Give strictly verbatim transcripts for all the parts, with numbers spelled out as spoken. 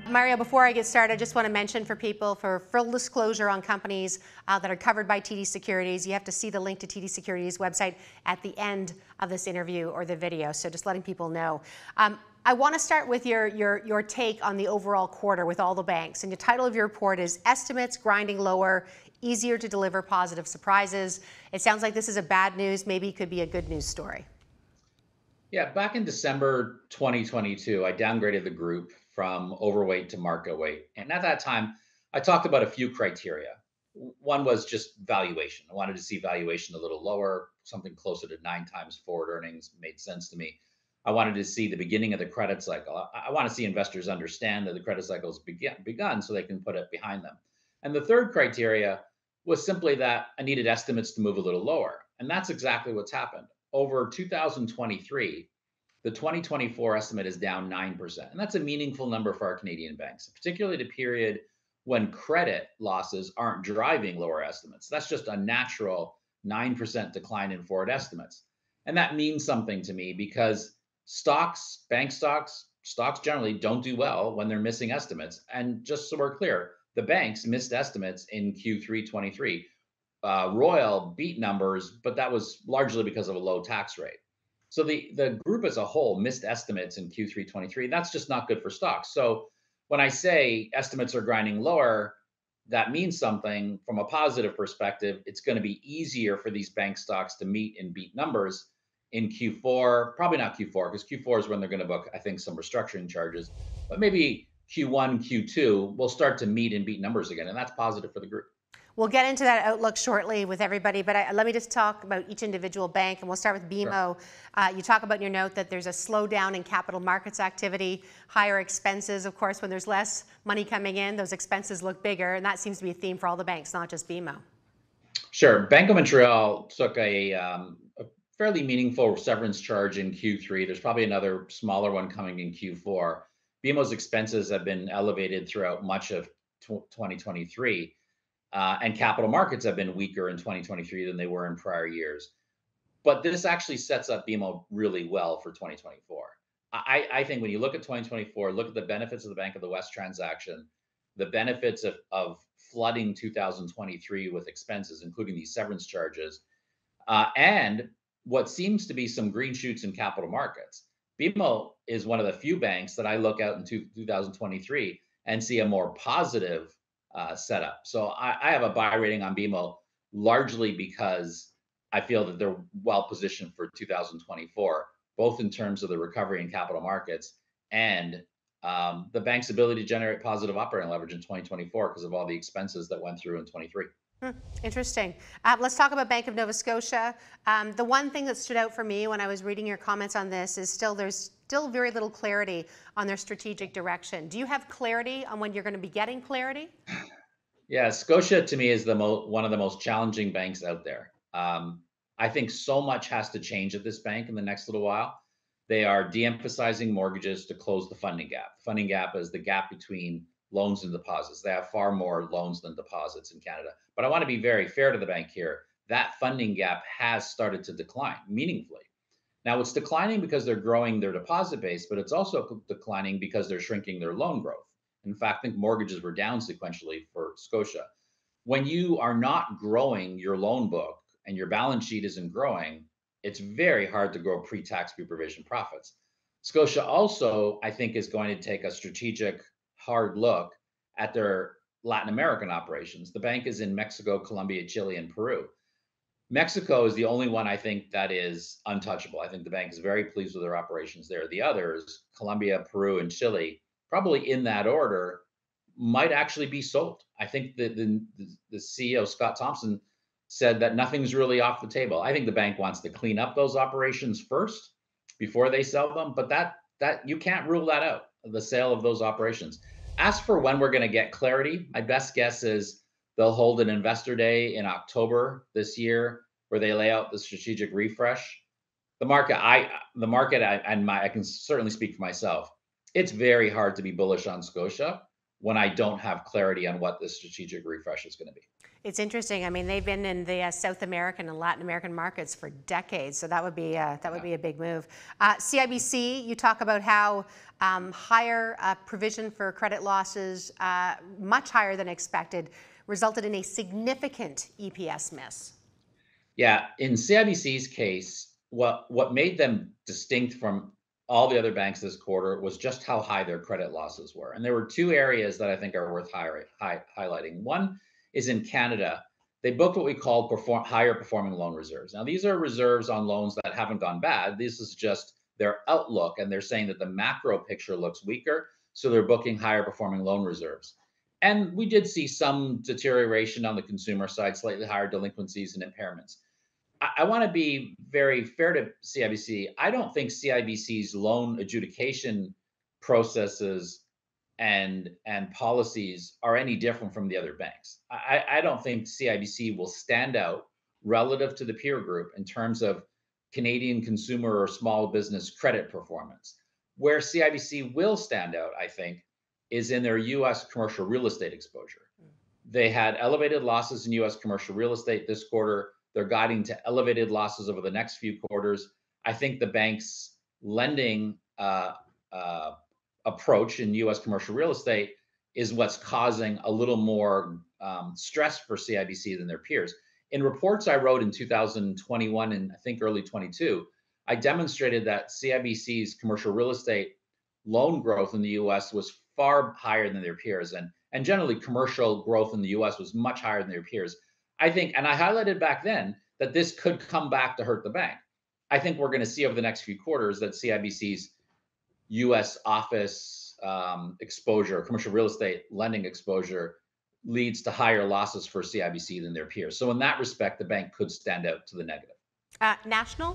Mario, before I get started, I just want to mention for people for full disclosure on companies uh, that are covered by T D Securities, you have to see the link to T D Securities website at the end of this interview or the video. So just letting people know. Um, I want to start with your, your, your take on the overall quarter with all the banks. And the title of your report is Estimates Grinding Lower, Easier to Deliver Positive Surprises. It sounds like this is a bad news, maybe it could be a good news story. Yeah, back in December twenty twenty-two, I downgraded the group from overweight to market weight. And at that time, I talked about a few criteria. One was just valuation. I wanted to see valuation a little lower, something closer to nine times forward earnings made sense to me. I wanted to see the beginning of the credit cycle. I, I want to see investors understand that the credit cycle has begun, begun so they can put it behind them. And the third criteria was simply that I needed estimates to move a little lower. And that's exactly what's happened. Over two thousand twenty-three, the twenty twenty-four estimate is down nine percent. And that's a meaningful number for our Canadian banks, particularly the period when credit losses aren't driving lower estimates. That's just a natural nine percent decline in forward estimates. And that means something to me because stocks, bank stocks, stocks generally don't do well when they're missing estimates. And just so we're clear, the banks missed estimates in Q three twenty-three. Uh, Royal beat numbers, but that was largely because of a low tax rate. So the, the group as a whole missed estimates in Q three twenty-three. That's just not good for stocks. So when I say estimates are grinding lower, that means something from a positive perspective. It's going to be easier for these bank stocks to meet and beat numbers in Q four, probably not Q four, because Q four is when they're going to book, I think, some restructuring charges, but maybe Q one, Q two will start to meet and beat numbers again. And that's positive for the group. We'll get into that outlook shortly with everybody, but I, let me just talk about each individual bank, and we'll start with B M O. Sure. Uh, you talk about in your note that there's a slowdown in capital markets activity, higher expenses. Of course, when there's less money coming in, those expenses look bigger, and that seems to be a theme for all the banks, not just B M O. Sure. Bank of Montreal took a, um, a fairly meaningful severance charge in Q three. There's probably another smaller one coming in Q four. B M O's expenses have been elevated throughout much of twenty twenty-three. Uh, and capital markets have been weaker in twenty twenty-three than they were in prior years. But this actually sets up B M O really well for twenty twenty-four. I, I think when you look at twenty twenty-four, look at the benefits of the Bank of the West transaction, the benefits of, of flooding two thousand twenty-three with expenses, including these severance charges, uh, and what seems to be some green shoots in capital markets. B M O is one of the few banks that I look out in two thousand twenty-three and see a more positive Uh, setup. So I, I have a buy rating on B M O largely because I feel that they're well positioned for two thousand twenty-four, both in terms of the recovery in capital markets and um, the bank's ability to generate positive operating leverage in twenty twenty-four because of all the expenses that went through in twenty-three. Hmm, interesting. Uh, let's talk about Bank of Nova Scotia. Um, the one thing that stood out for me when I was reading your comments on this is still there's still very little clarity on their strategic direction. Do you have clarity on when you're going to be getting clarity? Yeah, Scotia to me is the mo- one of the most challenging banks out there. Um, I think so much has to change at this bank in the next little while. They are de-emphasizing mortgages to close the funding gap. The funding gap is the gap between loans and deposits. They have far more loans than deposits in Canada. But I want to be very fair to the bank here. That funding gap has started to decline meaningfully. Now it's declining because they're growing their deposit base, but it's also declining because they're shrinking their loan growth. In fact, I think mortgages were down sequentially for Scotia. When you are not growing your loan book and your balance sheet isn't growing, it's very hard to grow pre-tax, pre-provision profits. Scotia also, I think, is going to take a strategic hard look at their Latin American operations. The bank is in Mexico, Colombia, Chile, and Peru. Mexico is the only one I think that is untouchable. I think the bank is very pleased with their operations there. The others, Colombia, Peru, and Chile, probably in that order, might actually be sold. I think that the, the C E O, Scott Thompson, said that nothing's really off the table. I think the bank wants to clean up those operations first before they sell them, but that that you can't rule that out, the sale of those operations. As for when we're going to get clarity, my best guess is they'll hold an investor day in October this year where they lay out the strategic refresh. The market, I the market, I, and my I can certainly speak for myself. It's very hard to be bullish on Scotia when I don't have clarity on what the strategic refresh is going to be. It's interesting. I mean, they've been in the uh, South American and Latin American markets for decades, so that would be uh, that would Yeah. be a big move. Uh, C I B C, you talk about how um, higher uh, provision for credit losses, uh, much higher than expected, resulted in a significant E P S miss. Yeah, in C I B C's case, what what made them distinct from all the other banks this quarter was just how high their credit losses were. And there were two areas that I think are worth high, high, highlighting. One is in Canada. They booked what we call perform, higher performing loan reserves. Now, these are reserves on loans that haven't gone bad. This is just their outlook, and they're saying that the macro picture looks weaker, so they're booking higher performing loan reserves. And we did see some deterioration on the consumer side, slightly higher delinquencies and impairments. I, I want to be very fair to C I B C. I don't think C I B C's loan adjudication processes and and policies are any different from the other banks. I, I don't think C I B C will stand out relative to the peer group in terms of Canadian consumer or small business credit performance. Where C I B C will stand out, I think, is in their U S commercial real estate exposure. They had elevated losses in U S commercial real estate this quarter. They're guiding to elevated losses over the next few quarters. I think the bank's lending uh, uh, approach in U S commercial real estate is what's causing a little more um, stress for C I B C than their peers. In reports I wrote in two thousand twenty-one and I think early twenty-two, I demonstrated that C I B C's commercial real estate loan growth in the U S was far higher than their peers. And, and generally, commercial growth in the U S was much higher than their peers. I think, and I highlighted back then that this could come back to hurt the bank. I think we're going to see over the next few quarters that C I B C's U S office um, exposure, commercial real estate lending exposure, leads to higher losses for C I B C than their peers. So in that respect, the bank could stand out to the negative. Uh, National?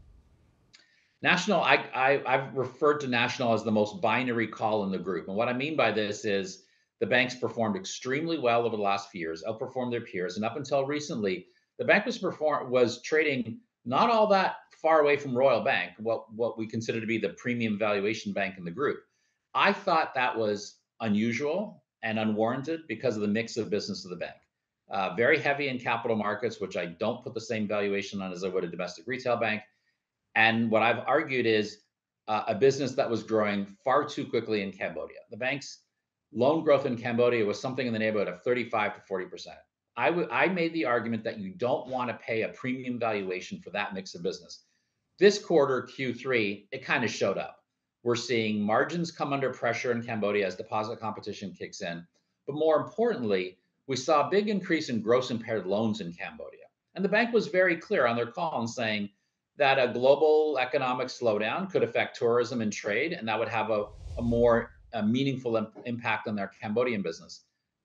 National, I, I I've referred to National as the most binary call in the group, and what I mean by this is the bank's performed extremely well over the last few years, outperformed their peers, and up until recently, the bank was perform was trading not all that far away from Royal Bank, what what we consider to be the premium valuation bank in the group. I thought that was unusual and unwarranted because of the mix of business of the bank. Uh, very heavy in capital markets, which I don't put the same valuation on as I would a domestic retail bank. And what I've argued is uh, a business that was growing far too quickly in Cambodia. The bank's loan growth in Cambodia was something in the neighborhood of thirty-five to forty percent. I, w- I made the argument that you don't want to pay a premium valuation for that mix of business. This quarter, Q three, it kind of showed up. We're seeing margins come under pressure in Cambodia as deposit competition kicks in. But more importantly, we saw a big increase in gross impaired loans in Cambodia. And the bank was very clear on their call in saying that a global economic slowdown could affect tourism and trade, and that would have a, a more a meaningful imp- impact on their Cambodian business.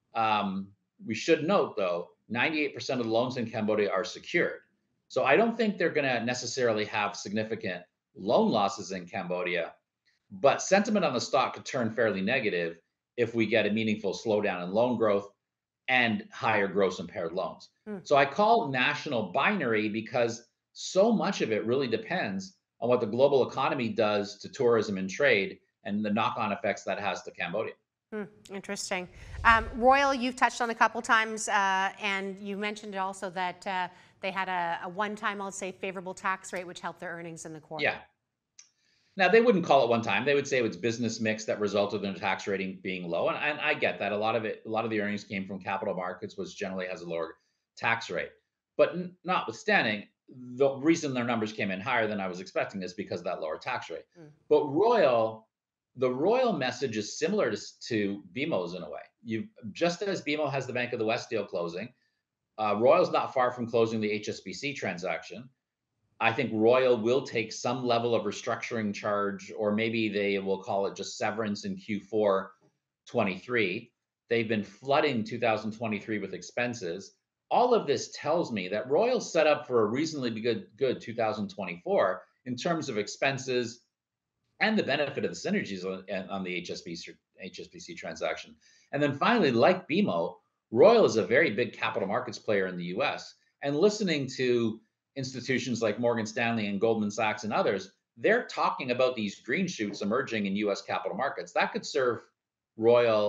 Um, we should note, though, ninety-eight percent of the loans in Cambodia are secured. So I don't think they're going to necessarily have significant loan losses in Cambodia, but sentiment on the stock could turn fairly negative if we get a meaningful slowdown in loan growth and higher gross impaired loans. Mm. So I call National binary because so much of it really depends on what the global economy does to tourism and trade and the knock-on effects that has to Cambodia. Hmm, interesting. Um, Royal, you've touched on a couple times, uh, and you mentioned also that uh, they had a, a one-time, I'll say, favorable tax rate, which helped their earnings in the quarter. Yeah. Now, they wouldn't call it one time. They would say it was business mix that resulted in the tax rating being low. And, and I get that. A lot of it, a lot of the earnings came from capital markets, which generally has a lower tax rate. But n- notwithstanding, the reason their numbers came in higher than I was expecting is because of that lower tax rate. Mm. But Royal, the Royal message is similar to, to B M O's in a way. You just as B M O has the Bank of the West deal closing, uh, Royal's not far from closing the H S B C transaction. I think Royal will take some level of restructuring charge, or maybe they will call it just severance in Q four twenty-three. They've been flooding two thousand twenty-three with expenses. All of this tells me that Royal's set up for a reasonably good, good two thousand twenty-four in terms of expenses and the benefit of the synergies on, on the H S B C, H S B C transaction. And then finally, like B M O, Royal is a very big capital markets player in the U S. And listening to institutions like Morgan Stanley and Goldman Sachs and others, they're talking about these green shoots emerging in U S capital markets. That could serve Royal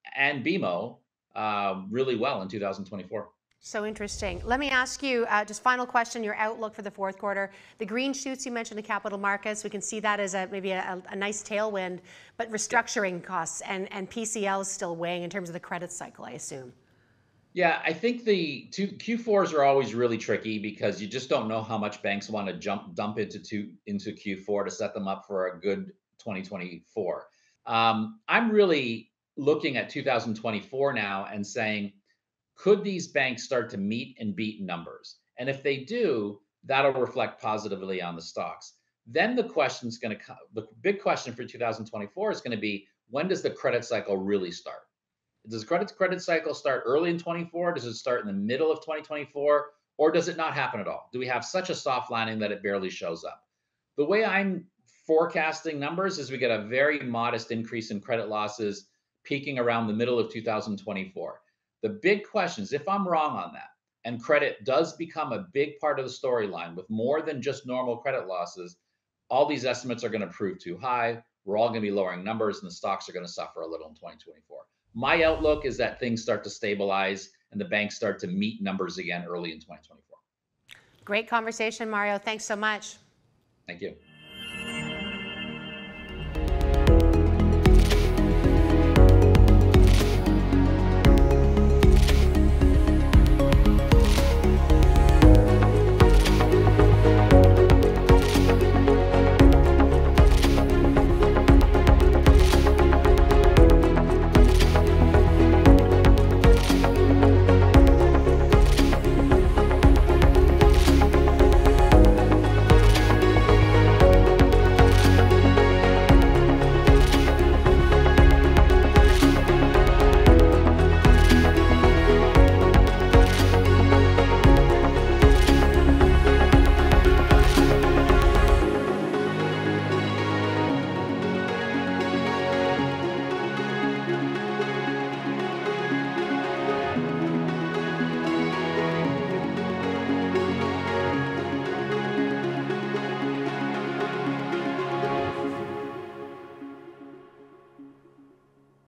and B M O uh, really well in two thousand twenty-four. So interesting. Let me ask you, uh, just final question, your outlook for the fourth quarter. The green shoots you mentioned in capital markets, we can see that as a maybe a, a nice tailwind, but restructuring costs and, and P C L is still weighing in terms of the credit cycle, I assume. Yeah, I think the two Q fours are always really tricky because you just don't know how much banks want to jump dump into two, into Q four to set them up for a good twenty twenty-four. Um, I'm really looking at two thousand twenty-four now and saying, could these banks start to meet and beat numbers? And if they do, that'll reflect positively on the stocks. Then the question's going to come. The big question for two thousand twenty-four is going to be, when does the credit cycle really start? Does credit credit cycle start early in twenty-four? Does it start in the middle of twenty twenty-four? Or does it not happen at all? Do we have such a soft landing that it barely shows up? The way I'm forecasting numbers is we get a very modest increase in credit losses peaking around the middle of two thousand twenty-four. The big question is, if I'm wrong on that and credit does become a big part of the storyline with more than just normal credit losses, all these estimates are going to prove too high. We're all going to be lowering numbers and the stocks are going to suffer a little in twenty twenty-four. My outlook is that things start to stabilize and the banks start to meet numbers again early in twenty twenty-four. Great conversation, Mario. Thanks so much. Thank you.